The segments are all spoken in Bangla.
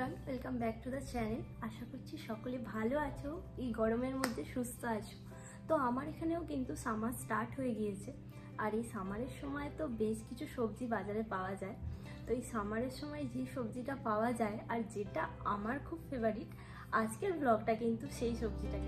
Everyone, welcome back to the channel. আশা করছি সকলে ভালো আছো, এই গরমের মধ্যে সুস্থ আছো। তো আমার এখানেও কিন্তু সামার স্টার্ট হয়ে গিয়েছে, আর এই সামারের সময় তো বেশ কিছু সবজি বাজারে পাওয়া যায়। তো এই সামারের সময় যে সবজিটা পাওয়া যায় আর যেটা আমার খুব ফেভারিট, আজকের ব্লগটা কিন্তু সেই সবজিটাকে।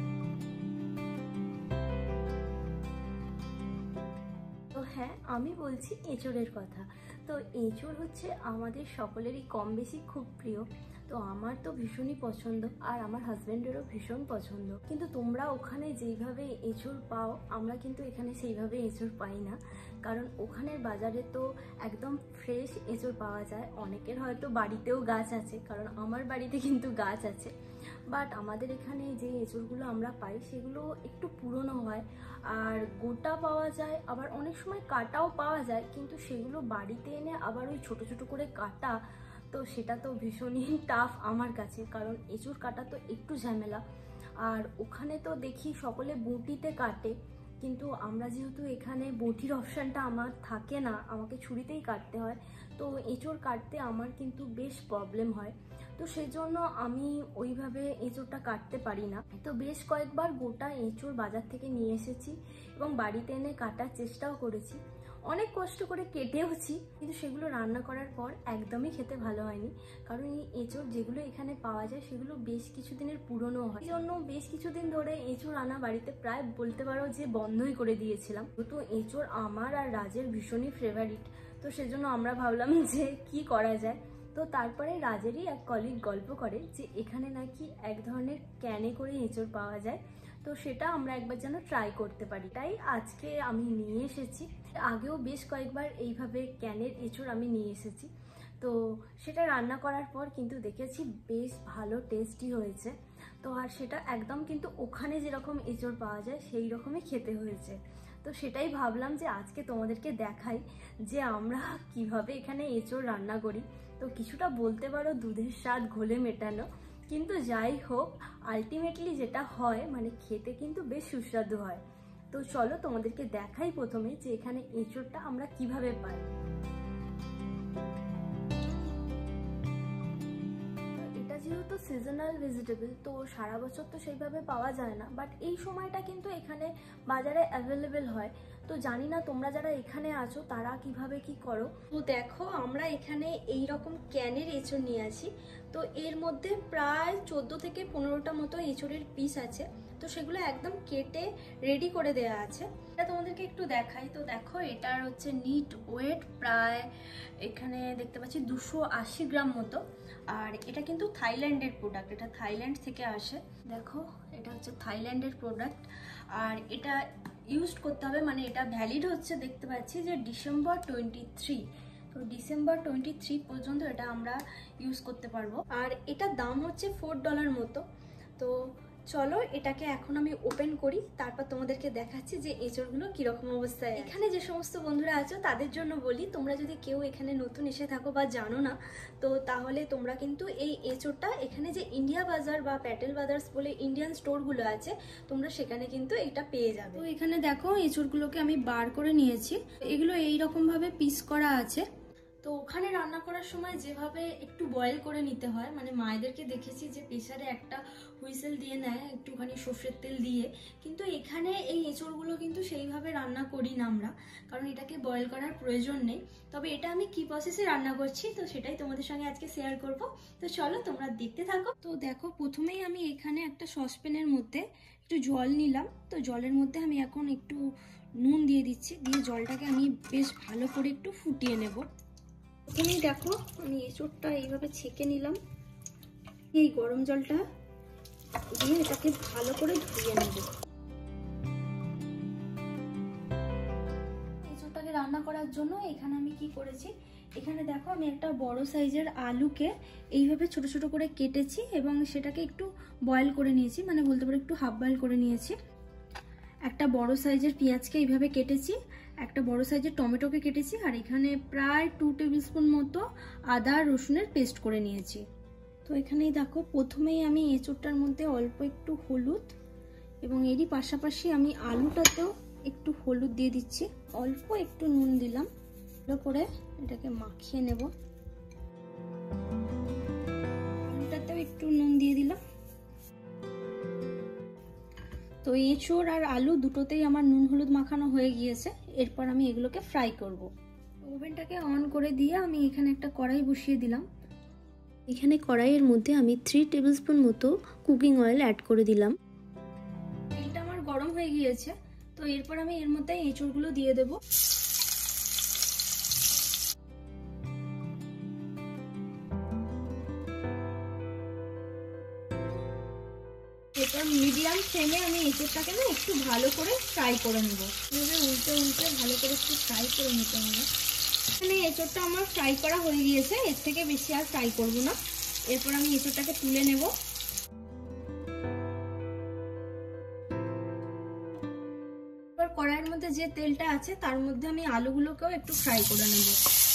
তো হ্যাঁ, আমি বলছি এঁচোড়ের কথা। তো এঁচোড় হচ্ছে আমাদের সকলেরই কম বেশি খুব প্রিয়। তো আমার তো ভীষণই পছন্দ, আর আমার হাজব্যান্ডেরও ভীষণ পছন্দ। কিন্তু তোমরা ওখানে যেইভাবে এঁচোড় পাও, আমরা কিন্তু এখানে সেইভাবে এঁচোড় পাই না। কারণ ওখানের বাজারে তো একদম ফ্রেশ এঁচোড় পাওয়া যায়। অনেকের হয়তো বাড়িতেও গাছ আছে, কারণ আমার বাড়িতে কিন্তু গাছ আছে। বাট আমাদের এখানে যে এঁচোড়গুলো আমরা পাই সেগুলো একটু পুরনো হয়, আর গোটা পাওয়া যায়, আবার অনেক সময় কাটাও পাওয়া যায়। কিন্তু সেগুলো বাড়িতে এনে আবার ওই ছোট ছোট করে কাটা, তো সেটা তো ভীষণই টাফ আমার কাছে, কারণ এঁচোড় কাটা তো একটু ঝামেলা। আর ওখানে তো দেখি সকলে বঁটিতে কাটে, কিন্তু আমরা যেহেতু এখানে বঁটির অপশানটা আমার থাকে না, আমাকে ছুরিতেই কাটতে হয়। তো এঁচোড় কাটতে আমার কিন্তু বেশ প্রবলেম হয়। তো সেই জন্য আমি ওইভাবে এঁচোড়টা কাটতে পারি না। তো বেশ কয়েকবার গোটা এঁচোড় বাজার থেকে নিয়ে এসেছি এবং বাড়িতে এনে কাটার চেষ্টাও করেছি। অনেক কষ্ট করে কেটেওছি, কিন্তু সেগুলো রান্না করার পর একদমই খেতে ভালো হয়নি। কারণ এই এঁচোড় যেগুলো এখানে পাওয়া যায় সেগুলো বেশ কিছুদিনের পুরনো হয়। এই জন্য বেশ কিছুদিন ধরে এঁচোড় আনা বাড়িতে প্রায় বলতে পারো যে বন্ধই করে দিয়েছিলাম। তো এঁচোড় আমার আর রাজের ভীষণই ফেভারিট। তো সেজন্য আমরা ভাবলাম যে কি করা যায়। তো তারপরে রাজেরই এক কলিগ গল্প করে যে এখানে নাকি এক ধরনের ক্যানে করে এঁচোড় পাওয়া যায়। তো সেটা আমরা একবার যেন ট্রাই করতে পারি, তাই আজকে আমি নিয়ে এসেছি। আগেও বেশ কয়েকবার এইভাবে ক্যানের এঁচোড় আমি নিয়ে এসেছি। তো সেটা রান্না করার পর কিন্তু দেখেছি বেশ ভালো টেস্টি হয়েছে। তো আর সেটা একদম কিন্তু ওখানে যেরকম এঁচোড় পাওয়া যায় সেই রকমই খেতে হয়েছে। তো সেটাই ভাবলাম যে আজকে তোমাদেরকে দেখাই যে আমরা কিভাবে এখানে এঁচোড় রান্না করি। তো কিছুটা বলতে পারো দুধের স্বাদ ঘোলে মেটানো, কিন্তু যাই হোক আলটিমেটলি যেটা হয় মানে খেতে কিন্তু বেশ সুস্বাদু হয়। তো চলো তোমাদেরকে দেখাই প্রথমে যে এখানে এঁচোড়টা আমরা কিভাবে পাই। এটা যেহেতু সিজনাল ভেজিটেবল, তো সারা বছর তো সেইভাবে পাওয়া যায় না, বাট এই সময়টা কিন্তু এখানে বাজারে অ্যাভেলেবেল হয়। তো জানি না তোমরা যারা এখানে আছো তারা কিভাবে কি করো। তো দেখো আমরা এখানে এই রকম ক্যানের এঁচোড় নিয়ে আসি। তো এর মধ্যে প্রায় 14 থেকে 15টা মতো এঁচোড়ের পিস আছে। তো সেগুলো একদম কেটে রেডি করে দেওয়া আছে। এটা তোমাদেরকে একটু দেখাই। তো দেখো এটার হচ্ছে নিট ওয়েট প্রায় এখানে দেখতে পাচ্ছি 280 গ্রাম মতো। আর এটা কিন্তু থাইল্যান্ডের প্রোডাক্ট, এটা থাইল্যান্ড থেকে আসে। দেখো এটা হচ্ছে থাইল্যান্ডের প্রোডাক্ট, আর এটা ইউজ করতে হবে, মানে এটা ভ্যালিড হচ্ছে দেখতে পাচ্ছি যে ডিসেম্বর 23। তো ডিসেম্বর 23 পর্যন্ত এটা আমরা ইউজ করতে পারবো। আর এটার দাম হচ্ছে $4 মতো। তো চলো এটাকে এখন আমি ওপেন করি, তারপর তোমাদেরকে দেখাচ্ছি যে এঁচোড়গুলো কিরকম অবস্থায়। এখানে যে সমস্ত বন্ধুরা আছো তাদের জন্য বলি, তোমরা যদি কেউ এখানে নতুন এসে থাকো বা জানো না, তো তাহলে তোমরা কিন্তু এই এঁচোড়টা এখানে যে ইন্ডিয়া বাজার বা প্যাটেল বাজার্স বলে ইন্ডিয়ান স্টোরগুলো আছে, তোমরা সেখানে কিন্তু এটা পেয়ে যাবে। তো এখানে দেখো এঁচোড়গুলোকে আমি বার করে নিয়েছি। এগুলো এইরকম ভাবে পিস করা আছে। তো ওখানে রান্না করার সময় যেভাবে একটু বয়েল করে নিতে হয়, মানে মায়েদেরকে দেখেছি যে প্রেসারে একটা হুইসেল দিয়ে নেয় একটুখানি সর্ষের তেল দিয়ে, কিন্তু এখানে এই এঁচোড়গুলো কিন্তু সেইভাবে রান্না করি না আমরা, কারণ এটাকে বয়েল করার প্রয়োজন নেই। তবে এটা আমি কি প্রসেসে রান্না করছি তো সেটাই তোমাদের সঙ্গে আজকে শেয়ার করব। তো চলো তোমরা দেখতে থাকো। তো দেখো প্রথমেই আমি এখানে একটা সসপ্যানের মধ্যে একটু জল নিলাম। তো জলের মধ্যে আমি এখন একটু নুন দিয়ে দিচ্ছি, দিয়ে জলটাকে আমি বেশ ভালো করে একটু ফুটিয়ে নেব। প্রথমেই দেখো আমি এঁচোড়টা এইভাবে ছেঁকে নিলাম, এই গরম জলটা দিয়ে এটাকে ভালো করে ধুয়ে নেব। এঁচোড়টাকে রান্না করার জন্য এখানে আমি কি করেছি, এখানে দেখো আমি একটা বড় সাইজের আলুকে এইভাবে ছোট ছোট করে কেটেছি এবং সেটাকে একটু বয়েল করে নিয়েছি, মানে বলতে পারো একটু হাফ বয়েল করে নিয়েছি। একটা বড় সাইজের পেঁয়াজকে এইভাবে কেটেছি, একটা বড় সাইজের টমেটোকে কেটেছি, আর এখানে প্রায় 2 টেবিল স্পুন মতো আদা রসুনের পেস্ট করে নিয়েছি। তো এখানেই দেখো প্রথমেই আমি এঁচোড়টার মধ্যে অল্প একটু হলুদ এবং এরই পাশাপাশি আমি আলুটাতেও একটু হলুদ দিয়ে দিচ্ছি, অল্প একটু নুন দিলাম। ভালো করে এটাকে মাখিয়ে নেব। একটু নুন দিয়ে দিলাম। তো এঁচোড় আর আলু দুটোতেই আমার নুন হলুদ মাখানো হয়ে গিয়েছে। এরপর আমি এগুলোকে ফ্রাই করব। ওভেনটাকে অন করে দিয়ে আমি এখানে একটা কড়াই বসিয়ে দিলাম। এখানে কড়াইয়ের মধ্যে আমি 3 টেবিলস্পুন মতো কুকিং অয়েল অ্যাড করে দিলাম। তেলটা আমার গরম হয়ে গিয়েছে, তো এরপর আমি এর মধ্যে এঁচোড়গুলো দিয়ে দেব। এরপর মিডিয়াম ফ্লেমে আমি এঁচোড়টাকে না একটু ভালো করে ফ্রাই করে নেব। এভাবে উল্টে উল্টে ভালো করে একটু ফ্রাই করে নিতে হবে। এখানে এঁচোড়টা আমার ফ্রাই করা হয়ে গিয়েছে, এর থেকে বেশি আর ফ্রাই করব না। এরপর আমি এঁচোড়টাকে তুলে নেব। এবার কড়াইয়ের মধ্যে যে তেলটা আছে তার মধ্যে আমি আলুগুলোকেও একটু ফ্রাই করে নেব।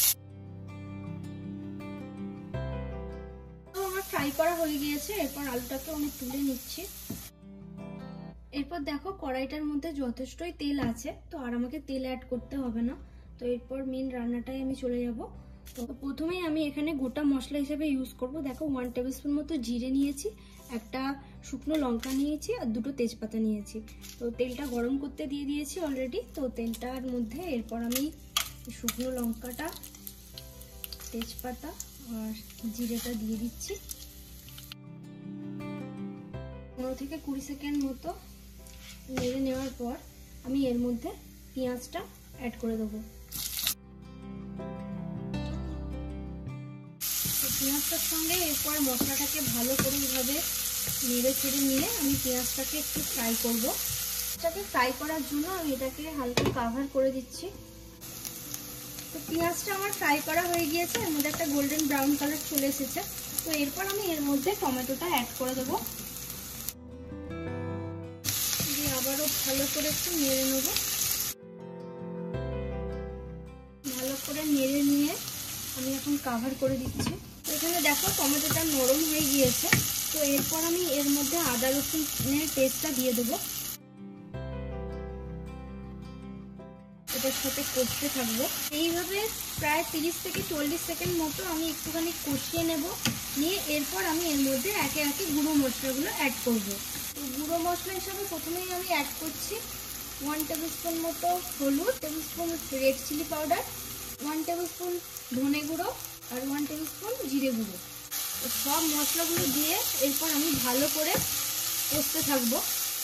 তো আমার ফ্রাই করা হয়ে গিয়েছে, এরপর আলুটাকে আমি তুলে নিচ্ছি। এরপর দেখো কড়াইটার মধ্যে যথেষ্টই তেল আছে, তো আর আমাকে তেল অ্যাড করতে হবে না। তো এরপর মেন রান্নাটাই আমি চলে যাব। তো প্রথমেই আমি এখানে গোটা মশলা হিসেবে ইউজ করব। দেখো 1 টেবিলস্পুন মতো জিরে নিয়েছি, একটা শুকনো লঙ্কা নিয়েছি আর 2টো তেজপাতা নিয়েছি। তো তেলটা গরম করতে দিয়ে দিয়েছি অলরেডি। তো তেলটার মধ্যে এরপর আমি শুকনো লঙ্কাটা, তেজপাতা আর জিরেটা দিয়ে দিচ্ছি। 15 থেকে 20 সেকেন্ড মতো নেড়ে নেওয়ার পর আমি এর মধ্যে পেঁয়াজটা অ্যাড করে দেবো। পেঁয়াজটার সঙ্গে এরপর মশলাটাকে ভালো করে এইভাবে নেড়ে ছেড়ে নিয়ে আমি পেঁয়াজটাকে একটু ফ্রাই করব। এটাকে ফ্রাই করার জন্য আমি এটাকে হালকা কাভার করে দিচ্ছি। তো পেঁয়াজটা আমার ফ্রাই করা হয়ে গিয়েছে, এর মধ্যে একটা গোল্ডেন ব্রাউন কালার চলে এসেছে। তো এরপর আমি এর মধ্যে টমেটোটা অ্যাড করে দেবো। আবারও ভালো করে একটু নেড়ে নেব। ভালো করে নেড়ে নিয়ে আমি এখন কাভার করে দিচ্ছি। তো এখানে দেখো টমেটোটা নরম হয়ে গিয়েছে। তো এরপর আমি এর মধ্যে আদা রসুনের পেস্টটা দিয়ে দেবো। এটার সাথে কষতে থাকবো এইভাবে প্রায় 30 থেকে 40 সেকেন্ড মতো আমি একটুখানি কষিয়ে নেব। নিয়ে এরপর আমি এর মধ্যে একে একে গুঁড়ো মশলাগুলো অ্যাড করব। তো গুঁড়ো মশলা হিসাবে প্রথমেই আমি অ্যাড করছি 1 টেবিলস্পুন মতো হলুদ, tablespoon red chilli powder, 1 tablespoon ধনে গুঁড়ো আর 1 টেবিলস্পুন জিরে গুঁড়ো। তো সব মশলাগুলো দিয়ে এরপর আমি ভালো করে কষতে থাকবো।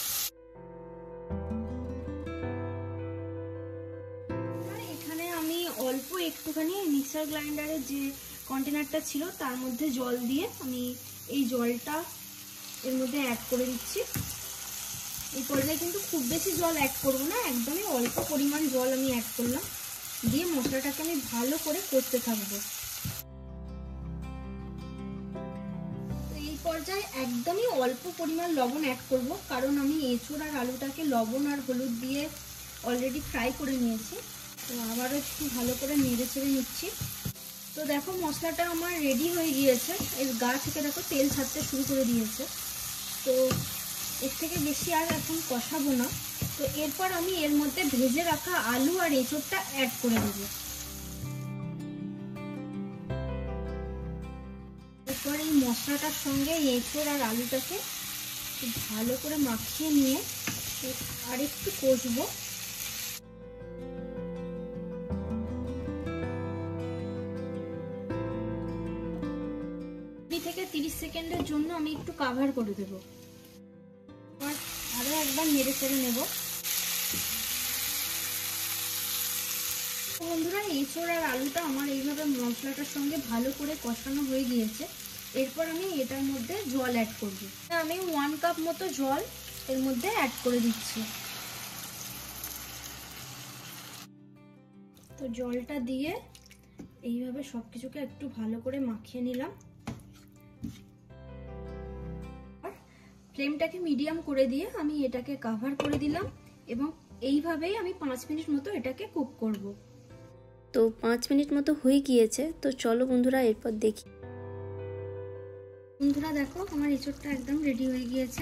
এখানে আমি অল্প একটুখানি মিক্সার গ্রাইন্ডারের যে কন্টেনারটা ছিল তার মধ্যে জল দিয়ে আমি এই জলটা এর মধ্যে অ্যাড করে দিচ্ছি। এই পর্যায়ে কিন্তু খুব বেশি জল অ্যাড করব না, একদমই অল্প পরিমাণ জল আমি অ্যাড করলাম। দিয়ে মশলাটাকে আমি ভালো করে কষতে থাকবো। এই পর্যায়ে একদমই অল্প পরিমাণ লবণ অ্যাড করব, কারণ আমি এঁচোড় আর আলুটাকে লবণ আর হলুদ দিয়ে অলরেডি ফ্রাই করে নিয়েছি। তো আবারও একটু ভালো করে নেড়ে ছেড়ে নিচ্ছি। তো দেখো মশলাটা আমার রেডি হয়ে গিয়েছে। এর গা থেকে দেখো তেল ছাড়তে শুরু করে দিয়েছে। তো এর থেকে বেশি আর এখন কষাবো না। তো এরপর আমি এর মধ্যে ভেজে রাখা আলু আর এঁচোড়টা অ্যাড করে দেবো। এরপর এই মশলাটার সঙ্গে এঁচোড় আর আলুটাকে ভালো করে মাখিয়ে নিয়ে আর একটু কষবো। 20 থেকে 30 সেকেন্ডের জন্য আমি একটু কাভার করে দেব। আরো একবার নেড়ে চেড়ে নেব। বন্ধুরা এঁচোড় আর আলুটা আমার এইভাবে মশলাটার সঙ্গে ভালো করে কষানো হয়ে গিয়েছে। এরপর আমি এটার মধ্যে জল অ্যাড করব। আমি 1 কাপ মতো জল এর মধ্যে অ্যাড করে দিচ্ছি। তো জলটা দিয়ে এইভাবে সবকিছুকে একটু ভালো করে মাখিয়ে নিলাম। ফ্লেমটাকে মিডিয়াম করে দিয়ে আমি এটাকে কভার করে দিলাম এবং এইভাবেই আমি 5 মিনিট মতো এটাকে কুক করব। তো 5 মিনিট মতো হয়ে গিয়েছে। তো চলো বন্ধুরা এরপর দেখি। বন্ধুরা দেখো আমার এঁচোড়টা একদম রেডি হয়ে গিয়েছে,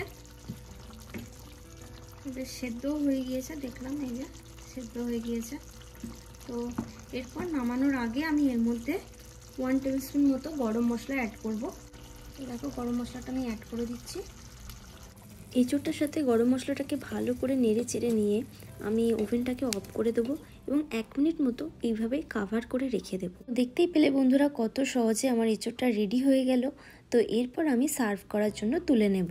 বেশ সেদ্ধও হয়ে গিয়েছে। দেখলাম এই যে সেদ্ধ হয়ে গিয়েছে। তো এরপর নামানোর আগে আমি এর মধ্যে 1 টেবিলস্পুন মতো গরম মশলা অ্যাড করব। এই দেখো গরম মশলাটা আমি অ্যাড করে দিচ্ছি। এঁচোড়টার সাথে গরম মশলাটাকে ভালো করে নেড়ে চেড়ে নিয়ে আমি ওভেনটাকে অফ করে দেবো এবং 1 মিনিট মতো এইভাবে কাভার করে রেখে দেবো। দেখতেই পেলে বন্ধুরা কত সহজে আমার এঁচোড়টা রেডি হয়ে গেল। তো এরপর আমি সার্ভ করার জন্য তুলে নেব।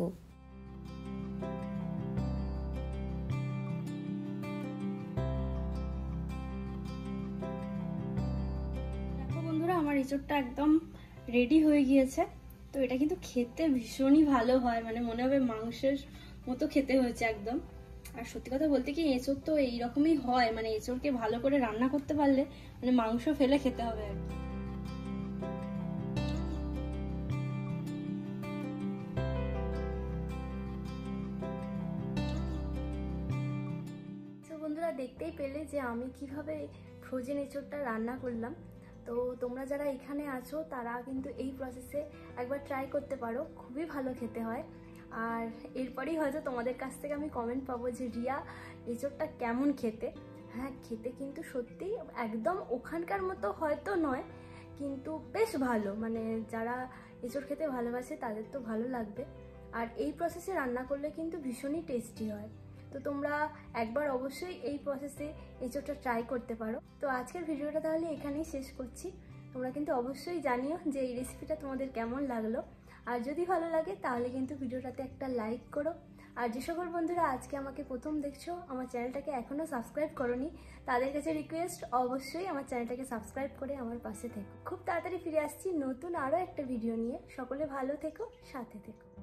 দেখো বন্ধুরা আমার এঁচোড়টা একদম রেডি হয়ে গিয়েছে। তো এটা কিন্তু খেতে ভীষণই ভালো হয়, মানে মনে হবে মাংসের মতো খেতে হয়েছে একদম। আর সত্যি কথা বলতে কি এঁচোড় তো এইরকমই হয়, মানে এঁচোড়কে ভালো করে রান্না করতে পারলে মানে মাংস ফেলে খেতে হবে আর কি। তো বন্ধুরা দেখতেই পেলে যে আমি কিভাবে ফ্রোজেন এঁচোড়টা রান্না করলাম। তো তোমরা যারা এখানে আছো তারা কিন্তু এই প্রসেসে একবার ট্রাই করতে পারো, খুবই ভালো খেতে হয়। আর এরপরেই হয়তো তোমাদের কাছ থেকে আমি কমেন্ট পাবো যে রিয়া এঁচোড়টা কেমন খেতে। হ্যাঁ, খেতে কিন্তু সত্যি একদম ওখানকার মতো হয়তো নয়, কিন্তু বেশ ভালো, মানে যারা এঁচোড় খেতে ভালোবাসে তাদের তো ভালো লাগবে। আর এই প্রসেসে রান্না করলে কিন্তু ভীষণই টেস্টি হয়। তো তোমরা একবার অবশ্যই এই প্রসেসে এঁচোড়টা ট্রাই করতে পারো। তো আজকের ভিডিওটা তাহলে এখানেই শেষ করছি। তোমরা কিন্তু অবশ্যই জানিও যে এই রেসিপিটা তোমাদের কেমন লাগলো। আর যদি ভালো লাগে তাহলে কিন্তু ভিডিওটাতে একটা লাইক করো। আর যে সকল বন্ধুরা আজকে আমাকে প্রথম দেখছো, আমার চ্যানেলটাকে এখনও সাবস্ক্রাইব করোনি, তাদের কাছে রিকোয়েস্ট অবশ্যই আমার চ্যানেলটাকে সাবস্ক্রাইব করে আমার পাশে থেকো। খুব তাড়াতাড়ি ফিরে আসছি নতুন আরও একটা ভিডিও নিয়ে। সকলে ভালো থেকো, সাথে থেকো।